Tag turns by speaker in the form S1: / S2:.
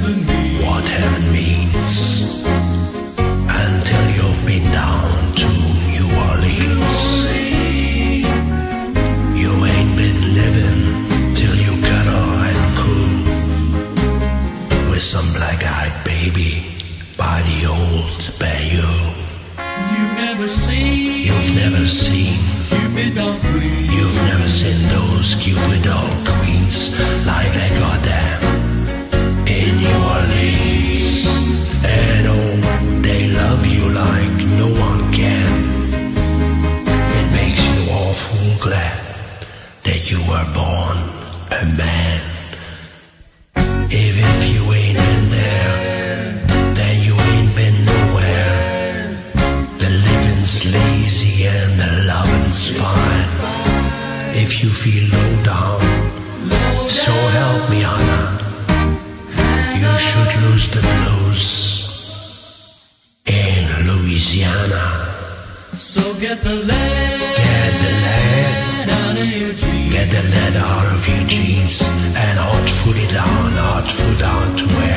S1: what heaven means until you've been down to New Orleans. You ain't been living till you cuddle and coo with some black-eyed baby by the old bayou. You've never seen Cupid or Queen. You've never seen those Cupid or Queens like they got them in New Orleans. And oh, they love you like no one can. It makes you awful glad that you were born a man. If you ain't in there, then you ain't been nowhere. The living's lazy and the loving's fine. If you feel low down, so help me Anna, you should lose the blues in Louisiana. So get the lead out of your jeans. Get the lead out of your jeans and hot foot it down to